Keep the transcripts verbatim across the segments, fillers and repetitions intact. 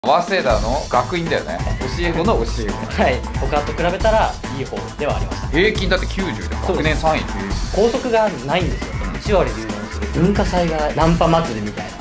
早稲田の学院だよね。教え子の教え子。 はい、他と比べたらいい方ではありました。 平均だってきゅうじゅうで学年さんい。 校則がないんですよ。いち割留年する文化祭がナンパ祭りみたいな。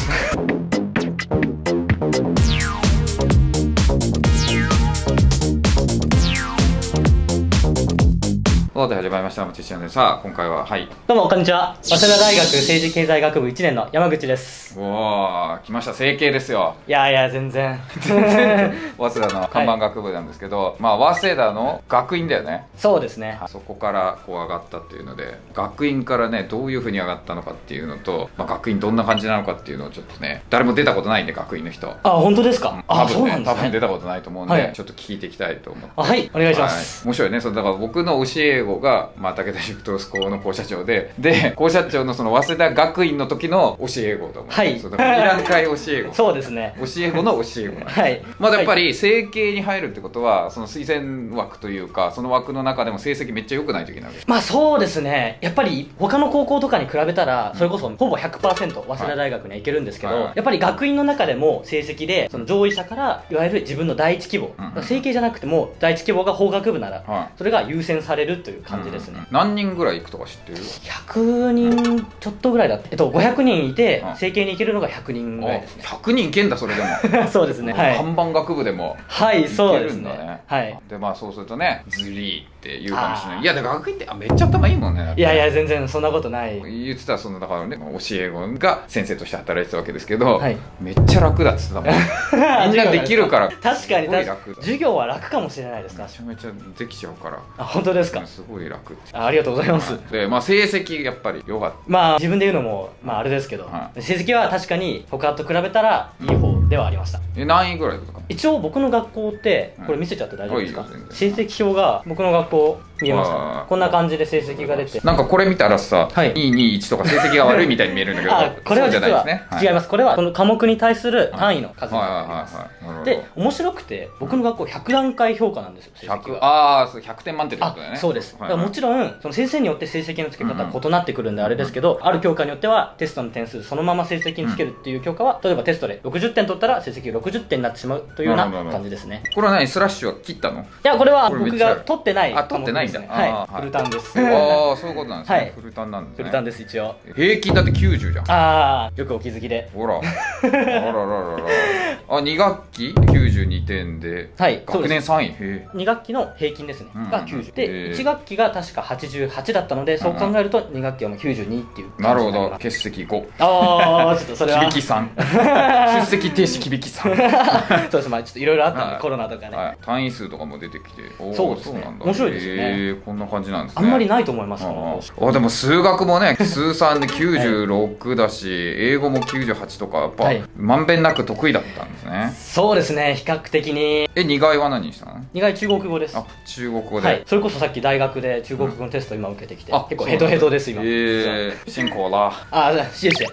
さて始まりました。もちちゃんでさあ今回ははいどうもこんにちは。早稲田大学政治経済学部いちねんの山口です。 おお来ました。整形ですよ。 いやいや全然早稲田の看板学部なんですけど、はい、まあ早稲田の学院だよね。 そうですね。 そこからこう上がったっていうので、学院からねどういうふうに上がったのかっていうのと、まあ、学院どんな感じなのかっていうのをちょっとね、誰も出たことないんで学院の人。 あ本当ですか。 多分ね、 あそうなんですね。 多分出たことないと思うんで、はい、ちょっと聞いていきたいと思って。 はいお願いします。 はい、面白いね。そのだから僕の教え子が、まあ、武田塾東高の校舎長でで校舎長のその早稲田学院の時の教え子と思って、はい、そうだからいらんかい教え子そうですね、 教え子の教え子はいまあやっぱり整形に入るってことはその推薦枠というかその枠の中でも成績めっちゃ良くないといけないわけ。 まあそうですね、やっぱり他の高校とかに比べたらそれこそほぼ ひゃくパーセント 早稲田大学には行けるんですけど、はいはい、やっぱり学院の中でも成績でその上位者からいわゆる自分の第一希望、うん、整形じゃなくても第一希望が法学部なら、はい、それが優先されるという感じですね、 うん、何人ぐらい行くとか知ってる？ ひゃくにんちょっとぐらいだって、えっと、ごひゃくにんいて、うん、整形に行けるのがひゃくにんぐらいですね。 ひゃくにんいけんだそれでもそうですね、はい、 看板学部でもはいそうですね、 ね、 はい、 でまあそうするとねズリーって言うかもしれない。いやだから学院ってあめっちゃ頭いいもんね。 いやいや全然そんなことない。 言ってたらそのだからね教え子が先生として働いてたわけですけど、はい、めっちゃ楽だっつってたもんみんなできるから確かに確かに授業は楽かもしれないです。 めちゃめちゃできちゃうから。あ本当ですか。 すごい楽って。 あありがとうございます。 でまあ成績やっぱり良かった。 まあ自分で言うのもまああれですけど、はい、成績は確かに他と比べたらいい方ではありました。 え何位ぐらいですか？ 一応僕の学校ってこれ見せちゃって大丈夫ですか？ うん、 成績表が僕の学校見えますか？こんな感じで成績が出て、 なんかこれ見たらさ、はい、にいにいいちとか成績が悪いみたいに見えるんだけどあこれは実は違います。これはこの科目に対する単位の数になっています。で面白くて僕の学校ひゃくだんかい評価なんですよ成績が。 ああひゃくてん満点ってことだよね。 そうです。だからもちろんその先生によって成績の付け方は異なってくるんであれですけど、ある教科によってはテストの点数そのまま成績につけるっていう教科は、例えばテストでろくじゅってん取ったら成績がろくじゅってんになってしまうというような感じですね。 これは何スラッシュは切ったの？いやこれは僕が取ってないあ取ってないんだ。 はいフルタンです。 ああそういうことなんですね。フルタンなんですね。 フルタンです一応。 平均だってきゅうじゅうじゃん。 ああよくお気づきで。 ほらあららららあに学期きゅうじゅうにてんで学年さんい。 に学期の平均ですねがきゅうじゅうでいち学期が確かはちじゅうはちだったので、そう考えるとに学期はもうきゅうじゅうにっていうなるほど。欠席ご。 ああちょっとそれは響きさん出席停止響きさんそうですまあちょっといろいろあったんでコロナとかね単位数とかも出てきて。 そうですね面白いですよね。 こんな感じなんですね。 あんまりないと思います。 あでも数学もね数さんできゅうじゅうろくだし英語もきゅうじゅうはちとかやっぱまんべんなく得意だったんですね。 そうですね比較的に。 えに外は何したの？ に外中国語です。 あ中国語で、 はい、それこそさっき大学で中国語のテスト今受けてきて、結構ヘトヘトです今。 ええ辛苦啦。 あ謝謝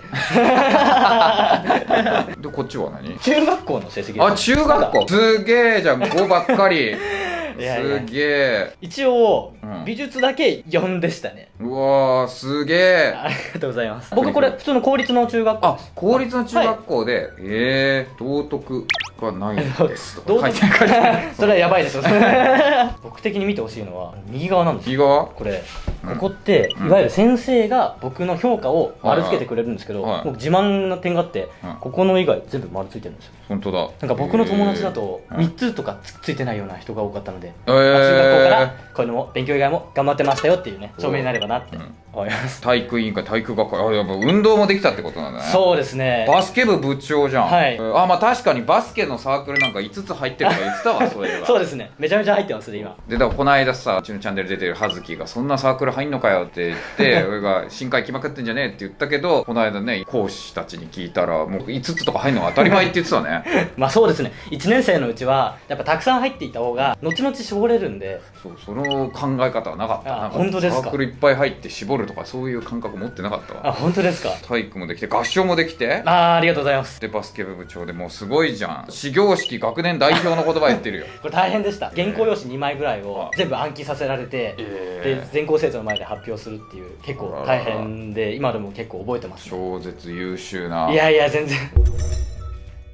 でこっちは何？ 中学校の成績です。 あ中学校すげえじゃんごばっかりすげえ。 一応、うん、美術だけよんでしたね。 うわーすげえありがとうございます。僕これ普通の公立の中学校。 あ公立の中学校で、はい、ええ道徳がないですとか書いてある。 それはやばいですよ僕的に見てほしいのは右側なんですよ。 右側これここって、うん、いわゆる先生が僕の評価を丸つけてくれるんですけど、はいはい、僕自慢の点があって、はい、ここの以外全部丸ついてるんですよ。 本当だ。 なんか僕の友達だとみっつとかつっついてないような人が多かったので、えー、中学校からこういうのも勉強以外も頑張ってましたよっていうね証明になればなって思います。 体育委員会体育学会あやっぱ運動もできたってことなんだね。 そうですね。 バスケ部部長じゃん。 はい。 あまあ確かにバスケのサークルなんかいつつ入ってるとか言ってたわそれは。 そうですねめちゃめちゃ入ってますね今。 でだからこの間さうちのチャンネル出てる葉月がそんなサークル入んのかよって言って俺が新会決まってんじゃねえって言ったけど、この間ね講師たちに聞いたらもういつつとか入るのが当たり前って言ってたねまあそうですねいちねん生のうちはやっぱたくさん入っていった方が後々絞れるんで。 そうその考え方はなかった。 あ本当ですか。 サークルいっぱい入って絞るとかそういう感覚持ってなかったわ。 あ本当ですか。 体育もできて合唱もできて。 あありがとうございます。 でバスケ部部長でもうすごいじゃん。始業式学年代表の言葉言ってるよこれ大変でした。原稿用紙にまいぐらいを全部暗記させられて、えー、で全校生徒の前で発表するっていう結構大変で今でも結構覚えてます、ね、 超絶優秀な。 いやいや全然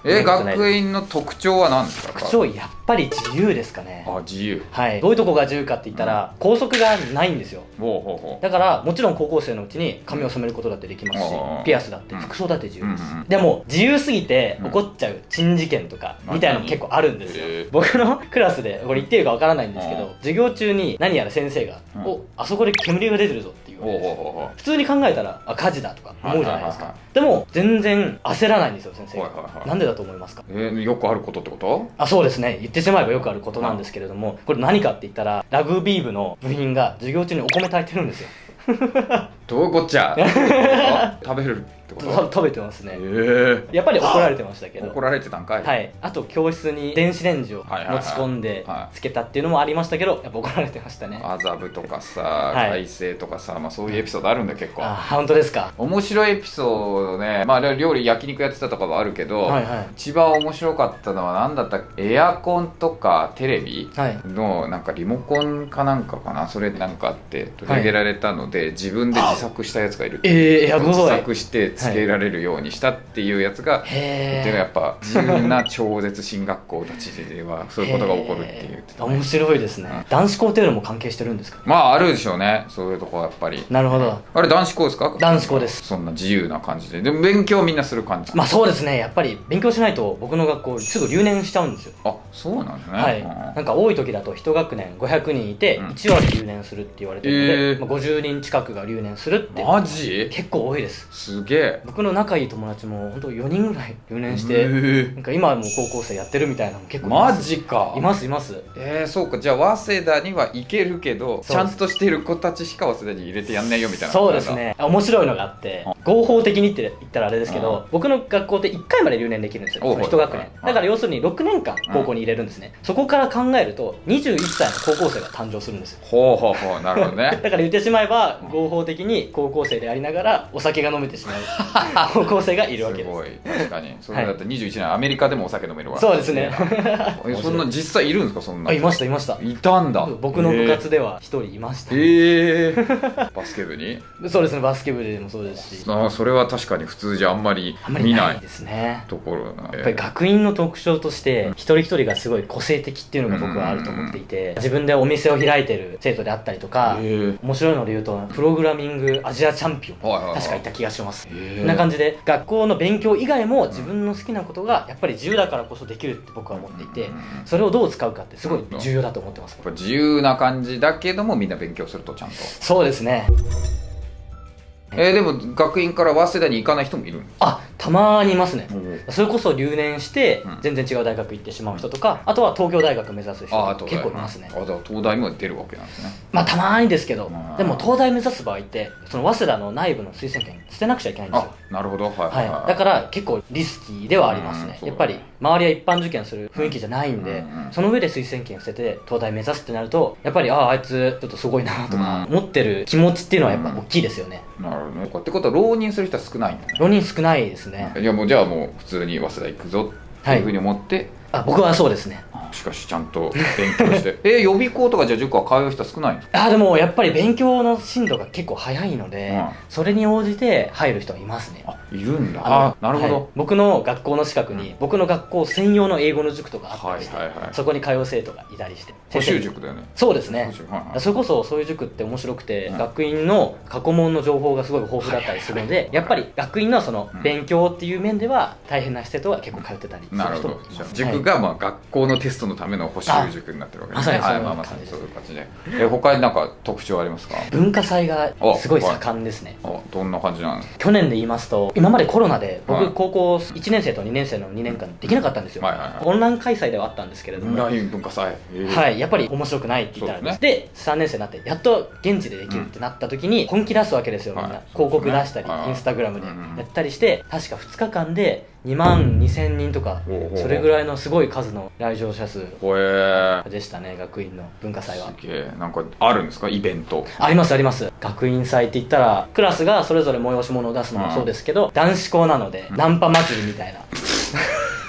え学院の特徴は何ですか？ 特徴やっぱり自由ですかね。 あ、自由。 はい。どういうとこが自由かって言ったら、校則がないんですよ。 ほうほうほう。 だからもちろん高校生のうちに髪を染めることだってできますし、ピアスだって服装だって自由です。でも自由すぎて起こっちゃう珍事件とかみたいなの結構あるんですよ。僕のクラスでこれ言ってるかわからないんですけど、授業中に何やら先生が「お、あそこで煙が出てるぞ」って言われて、普通に考えたらあ火事だとか思うじゃないですか。でも全然焦らないんですよ先生が。なんでだと思いますか？ えー、よくあることってこと？ あ、そうですね。言ってしまえばよくあることなんですけれども、これ何かって言ったらラグビー部の部員が授業中にお米炊いてるんですよ。 どういうこっちゃ食べるってこと？ 食べてますね。 えー、 やっぱり怒られてましたけど。 怒られてたんかい？ はい。あと教室に電子レンジを持ち込んでつけたっていうのもありましたけど、やっぱ怒られてましたね。 麻布とかさ、改正とかさ、まあそういうエピソードあるんだ結構。 あ、本当ですか？ 面白いエピソードね。まあ料理焼肉やってたとかはあるけど、はいはい、一番面白かったのは何だったっけ？エアコンとかテレビのなんかリモコンかなんかかな、それなんかあって取り上げられたので、はい、自分で自作したやつがいる。 ええ、やばい。 自作してつけられるようにしたっていうやつが、はい、でもやっぱ自由な超絶進学校たちではそういうことが起こるって言ってた、ね、 面白いですね、うん、男子校っていうのも関係してるんですか？ まああるでしょうね、そういうとこはやっぱり。 なるほど。 あれ男子校ですか？ 男子校です。 そんな自由な感じで。でも勉強みんなする感じ？ まあそうですね、やっぱり勉強しないと僕の学校すぐ留年しちゃうんですよ。 あ、そうなんですね。 はい、うん、なんか多い時だと一学年ごひゃくにんいていちわで留年するって言われてるので、うん、えーまあ、ごじゅうにん近くが留年するって。 マジ？ 結構多いです。 すげえ。 僕の仲いい友達も本当よにんぐらい留年して、なんか今はもう高校生やってるみたいなの結構います。 マジか。 いますいます。 えー、そうか。じゃあ早稲田には行けるけどちゃんとしてる子たちしか早稲田に入れてやんないよみたいな。 そうですね。面白いのがあって、合法的にって言ったらあれですけど、僕の学校っていっかいまで留年できるんですよ、いち学年。だから要するにろくねんかん高校に入れるんですね。そこから考えるとにじゅういっさいの高校生が誕生するんですよ。 ほうほうほう、なるほどね。 だから言ってしまえば合法的に高校生でありながらお酒が飲めてしまう高校生がいるわけです。すごい、確かに。それだってにじゅういちねんアメリカでもお酒飲めるわ。 そうですね。 そんな実際いるんですか？そんな。 あ、いましたいました。 いたんだ。 僕の部活では一人いました。 ええ。バスケ部に？ そうですね、バスケ部でもそうですし。 ああ、それは確かに普通じゃあんまり見ないですね。 ところ。 やっぱり学院の特徴として一人一人がすごい個性的っていうのが僕はあると思っていて、自分でお店を開いてる生徒であったりとか、面白いので言うとプログラミングアジアチャンピオン確かいた気がします。こんな感じで学校の勉強以外も自分の好きなことがやっぱり自由だからこそできるって僕は思っていて、それをどう使うかってすごい重要だと思ってます。 やっぱ自由な感じだけどもみんな勉強するとちゃんと。 そうですね。 えー、でも学院から早稲田に行かない人もいるんですか？ あ、たまにいますね。それこそ留年して全然違う大学行ってしまう人とか、あとは東京大学目指す人とか結構いますね。 あ、だから東大も出るわけなんですね。 まあたまにですけど、でも東大目指す場合ってその早稲田の内部の推薦権捨てなくちゃいけないんですよ。 あ、なるほど。はいはい、はい、 だから結構リスキーではありますね。やっぱり周りは一般受験する雰囲気じゃないんで、うんうん、その上で推薦権捨てて東大目指すってなるとやっぱりあああいつちょっとすごいなとか思ってる気持ちっていうのはやっぱ大きいですよね。 うん、なるほどね。ってことは浪人する人は少ないんだね。 浪人少ないですね。 いやもうじゃあもう普通に早稲田行くぞっていうふうに思って、はい、 あ、僕はそうですね。 しかしちゃんと勉強してえー、予備校とかじゃあ塾は通う人少ないの？ あ、でもやっぱり勉強の進度が結構早いので、うん、それに応じて入る人はいますね。 あ、いるんだ。あ、なるほど、はい、僕の学校の近くに、うん、僕の学校専用の英語の塾とかあったりして、はいはいはい、そこに通う生徒がいたりして。 補習塾だよね。 そうですね、 はいはい、 それこそそういう塾って面白くて、うん、学院の過去問の情報がすごい豊富だったりするので、はいはいはい、やっぱり学院のその勉強っていう面では大変な生徒は結構通ってたりする人もいます。なるほど。 塾がまあ学校のテストのための補習塾になってるわけですね。はい、まあまあそういう感じで。え、他になんか特徴ありますか？ 文化祭がすごい盛んですね。 あ、どんな感じなんですか？ 去年で言いますと、今までコロナで僕高校いちねん生とにねん生のにねんかんできなかったんですよ。はいはいはい、オンライン開催ではあったんですけれども、 オンライン文化祭、 はい、やっぱり面白くないって言ったらですね。でさんねん生になってやっと現地でできるってなった時に本気出すわけですよ。みんな広告出したりインスタグラムでやったりして、確かふつかかんでにまんにせんにんとか、それぐらいのすごい数の来場者数でしたね、学院の文化祭は。 すげえ。なんかあるんですか、イベント？ ありますあります。学院祭って言ったらクラスがそれぞれ催し物を出すのもそうですけど、男子校なのでナンパ祭りみたいな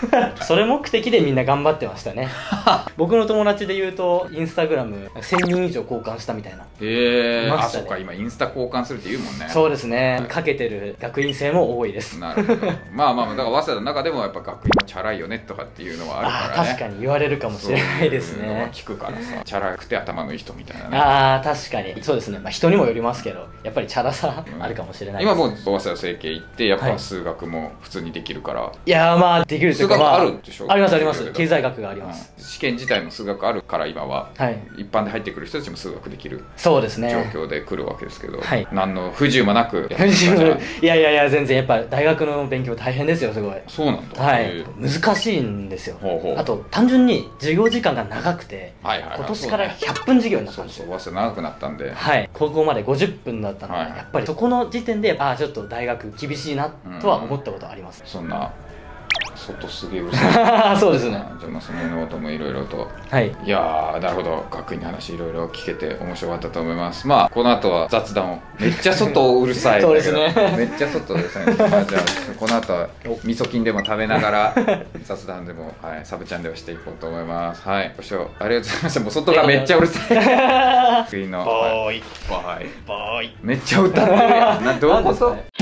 それ目的でみんな頑張ってましたね。僕の友達で言うとインスタグラムせんにん以上交換したみたいな。 へえー、あ、そっか、今インスタ交換するって言うもんね。 そうですね、はい、かけてる学院生も多いです。 なるほど。まあまあだから早稲田の中でもやっぱ学院はチャラいよねとかっていうのはあるからね。 あ、確かに言われるかもしれないですね。 そういうのは聞くからさ、チャラくて頭のいい人みたいなね。 ああ、確かにそうですね。まあ人にもよりますけど、やっぱりチャラさあるかもしれないです、 うん、今もう早稲田成蹊行ってやっぱ数学も普通にできるから、はい、 いやーまあできるっていうか、まあ、 数学あるでしょ。 ありますあります。経済学があります、 うん、試験自体も数学あるから今は、はい、一般で入ってくる人たちも数学できるそうですね状況で来るわけですけど、 はい、 何の不自由もなくやってるいやいやいや、全然やっぱ大学の勉強大変ですよ、すごい。 そうなんだ。 はい、難しいんですよ。 ほうほう。 あと単純に授業時間が長くて、はいはいはい、今年からひゃっぷん授業になったんですよ。 そうそう、長くなったんで、 はい、高校までごじゅっぷんだったので、はい、やっぱりそこの時点でああちょっと大学厳しいなとは思ったことあります、 うん、そんな外すげえうるさいそうですね。 じゃあまあその辺のこともいろいろと、 はい、 いやーなるほど、学院の話いろいろ聞けて面白かったと思います。まあこの後は雑談を、めっちゃ外うるさいそうですねめっちゃ外うるさい、まあ、じゃあこの後は味噌菌でも食べながら雑談でも、はい、サブチャンではしていこうと思います。はい、ご視聴ありがとうございました。もう外がめっちゃうるさい次のボーイバイボーイめっちゃ歌ってるやんな、どういうこと